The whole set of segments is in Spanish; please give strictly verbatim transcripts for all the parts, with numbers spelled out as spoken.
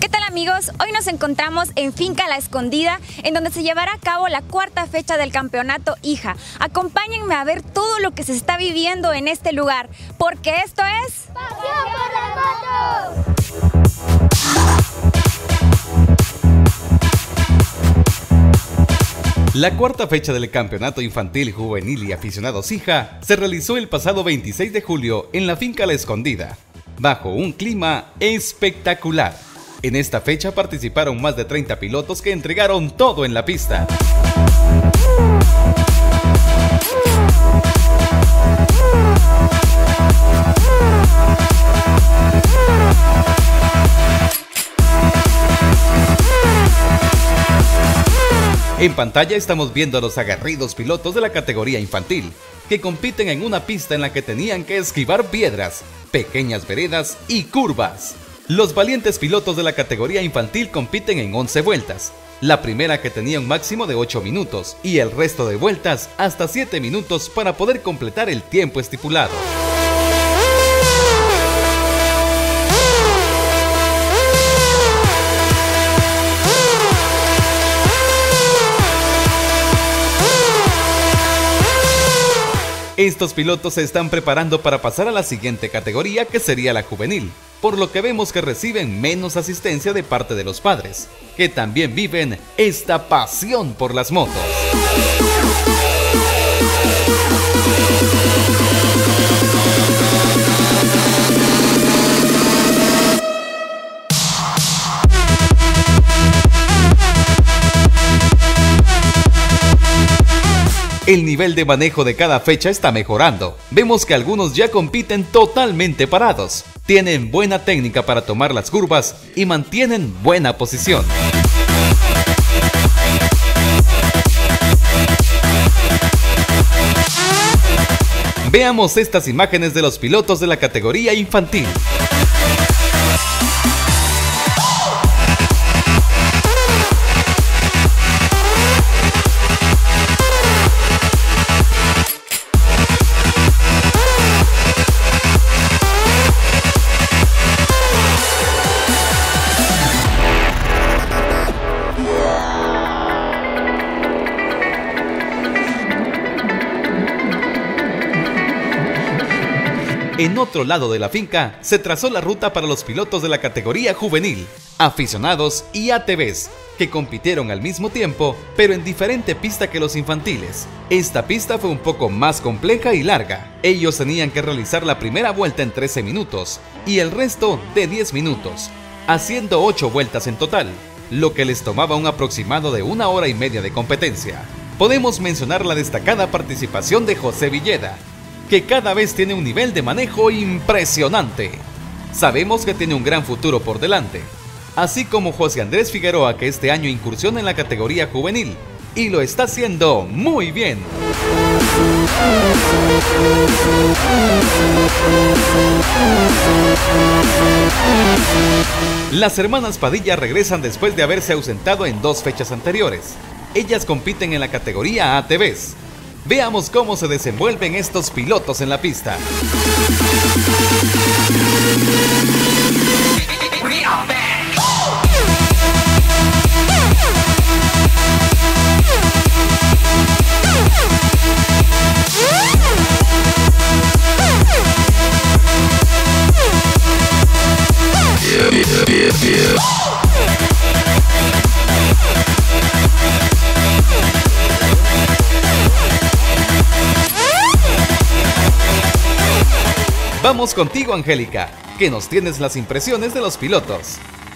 ¿Qué tal, amigos? Hoy nos encontramos en Finca La Escondida, en donde se llevará a cabo la cuarta fecha del campeonato hija. Acompáñenme a ver todo lo que se está viviendo en este lugar, porque esto es... ¡Pasión por la moto! La cuarta fecha del Campeonato Infantil, Juvenil y Aficionados hija se realizó el pasado veintiséis de julio en la Finca La Escondida, bajo un clima espectacular. En esta fecha participaron más de treinta pilotos que entregaron todo en la pista. En pantalla estamos viendo a los aguerridos pilotos de la categoría infantil, que compiten en una pista en la que tenían que esquivar piedras, pequeñas veredas y curvas. Los valientes pilotos de la categoría infantil compiten en once vueltas, la primera que tenía un máximo de ocho minutos y el resto de vueltas hasta siete minutos para poder completar el tiempo estipulado. Estos pilotos se están preparando para pasar a la siguiente categoría, que sería la juvenil, por lo que vemos que reciben menos asistencia de parte de los padres, que también viven esta pasión por las motos. El nivel de manejo de cada fecha está mejorando. Vemos que algunos ya compiten totalmente parados. Tienen buena técnica para tomar las curvas y mantienen buena posición. Veamos estas imágenes de los pilotos de la categoría infantil. En otro lado de la finca, se trazó la ruta para los pilotos de la categoría juvenil, aficionados y A T Vs, que compitieron al mismo tiempo, pero en diferente pista que los infantiles. Esta pista fue un poco más compleja y larga. Ellos tenían que realizar la primera vuelta en trece minutos y el resto de diez minutos, haciendo ocho vueltas en total, lo que les tomaba un aproximado de una hora y media de competencia. Podemos mencionar la destacada participación de José Villeda, que cada vez tiene un nivel de manejo impresionante. Sabemos que tiene un gran futuro por delante, así como José Andrés Figueroa, que este año incursiona en la categoría juvenil y lo está haciendo muy bien. Las hermanas Padilla regresan después de haberse ausentado en dos fechas anteriores. Ellas compiten en la categoría A T Vs. Veamos cómo se desenvuelven estos pilotos en la pista. Vamos contigo, Angélica, que nos tienes las impresiones de los pilotos.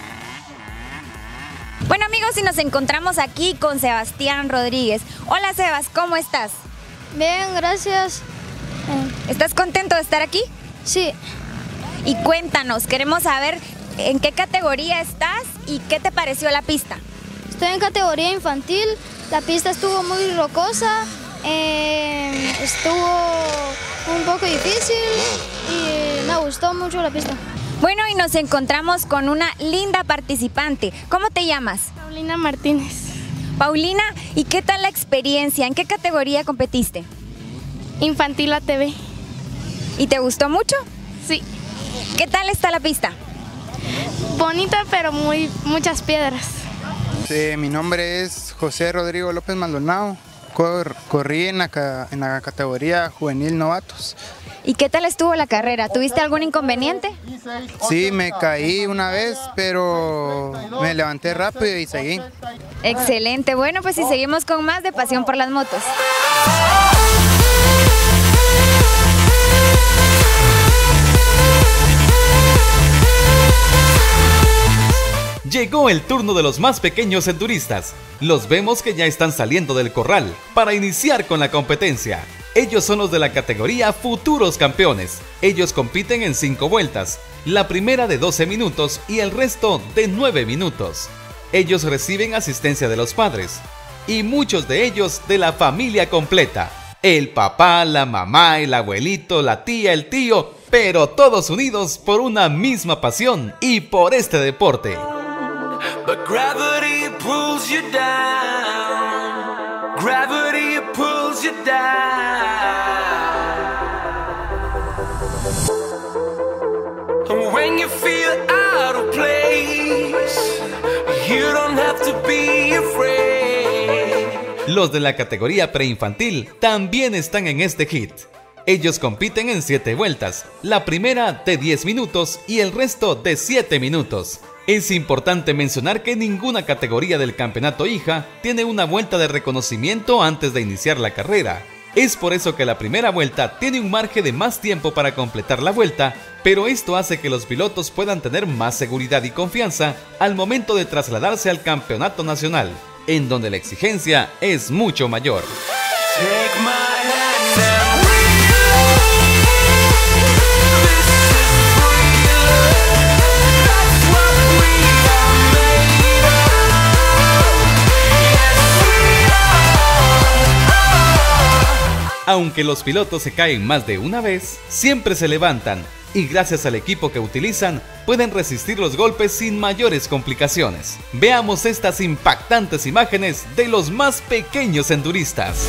Bueno, amigos, y nos encontramos aquí con Sebastián Rodríguez. Hola, Sebas, ¿cómo estás? Bien, gracias. ¿Estás contento de estar aquí? Sí. Y cuéntanos, queremos saber en qué categoría estás y qué te pareció la pista. Estoy en categoría infantil, la pista estuvo muy rocosa, eh, estuvo un poco difícil y me gustó mucho la pista. Bueno, y nos encontramos con una linda participante. ¿Cómo te llamas? Paulina Martínez. Paulina, ¿y qué tal la experiencia? ¿En qué categoría competiste? Infantil A T V. ¿Y te gustó mucho? Sí. ¿Qué tal está la pista? Bonita, pero muy muchas piedras. Sí, mi nombre es José Rodrigo López Maldonado. Cor corrí en la, en la categoría juvenil novatos. ¿Y qué tal estuvo la carrera? ¿Tuviste algún inconveniente? Sí, me caí una vez, pero me levanté rápido y seguí. Excelente. Bueno, pues si seguimos con más de Pasión por las Motos. Llegó el turno de los más pequeños enduristas. Los vemos que ya están saliendo del corral para iniciar con la competencia. Ellos son los de la categoría Futuros Campeones. Ellos compiten en cinco vueltas, la primera de doce minutos y el resto de nueve minutos. Ellos reciben asistencia de los padres y muchos de ellos de la familia completa. El papá, la mamá, el abuelito, la tía, el tío, pero todos unidos por una misma pasión y por este deporte. But gravity pulls you down. Gravity pulls you down. And when you feel out of place, you don't have to be afraid. Los de la categoría preinfantil también están en este hit. Ellos compiten en siete vueltas, la primera de diez minutos y el resto de siete minutos. Es importante mencionar que ninguna categoría del campeonato hija tiene una vuelta de reconocimiento antes de iniciar la carrera. Es por eso que la primera vuelta tiene un margen de más tiempo para completar la vuelta, pero esto hace que los pilotos puedan tener más seguridad y confianza al momento de trasladarse al campeonato nacional, en donde la exigencia es mucho mayor. Take my hand now. Aunque los pilotos se caen más de una vez, siempre se levantan y gracias al equipo que utilizan pueden resistir los golpes sin mayores complicaciones. Veamos estas impactantes imágenes de los más pequeños enduristas.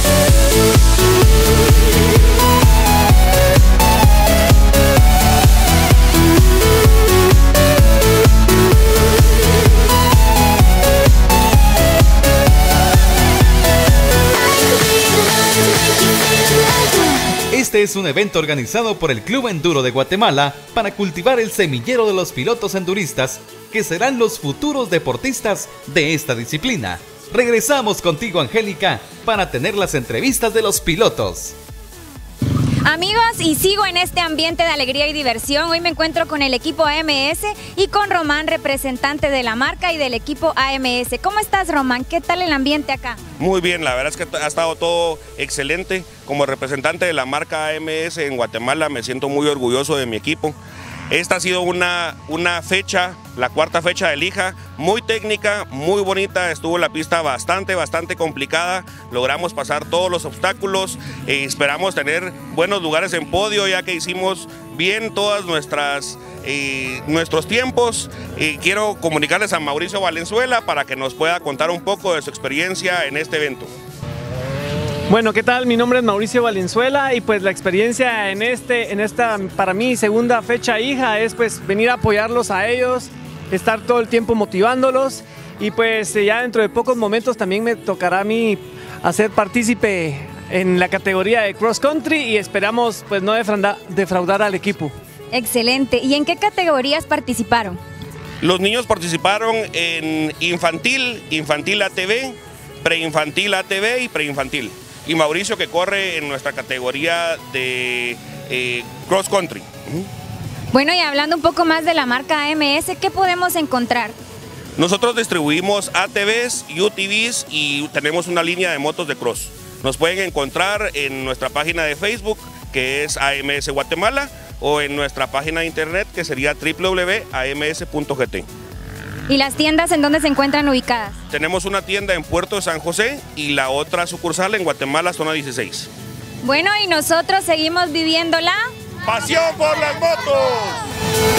Este es un evento organizado por el Club Enduro de Guatemala para cultivar el semillero de los pilotos enduristas que serán los futuros deportistas de esta disciplina. Regresamos contigo, Angélica, para tener las entrevistas de los pilotos. Amigos, y sigo en este ambiente de alegría y diversión. Hoy me encuentro con el equipo A M S y con Román, representante de la marca y del equipo A M S. ¿Cómo estás, Román? ¿Qué tal el ambiente acá? Muy bien, la verdad es que ha estado todo excelente. Como representante de la marca A M S en Guatemala me siento muy orgulloso de mi equipo. Esta ha sido una, una fecha, la cuarta fecha del hija, muy técnica, muy bonita, estuvo la pista bastante, bastante complicada, logramos pasar todos los obstáculos y esperamos tener buenos lugares en podio ya que hicimos bien todas nuestras eh, nuestros tiempos. Y quiero comunicarles a Mauricio Valenzuela para que nos pueda contar un poco de su experiencia en este evento. Bueno, ¿qué tal? Mi nombre es Mauricio Valenzuela y pues la experiencia en, este, en esta, para mí, segunda fecha hija es pues venir a apoyarlos a ellos, estar todo el tiempo motivándolos y pues ya dentro de pocos momentos también me tocará a mí hacer partícipe en la categoría de cross country y esperamos pues no defraudar, defraudar al equipo. Excelente. ¿Y en qué categorías participaron? Los niños participaron en infantil, infantil A T V, preinfantil A T V y preinfantil. Y Mauricio que corre en nuestra categoría de eh, cross country. Bueno, y hablando un poco más de la marca A M S, ¿qué podemos encontrar? Nosotros distribuimos A T Vs, U T Vs y tenemos una línea de motos de cross. Nos pueden encontrar en nuestra página de Facebook, que es A M S Guatemala, o en nuestra página de internet, que sería w w w punto a m s punto g t. ¿Y las tiendas en dónde se encuentran ubicadas? Tenemos una tienda en Puerto de San José y la otra sucursal en Guatemala, zona dieciséis. Bueno, y nosotros seguimos viviendo la ¡Pasión por las motos!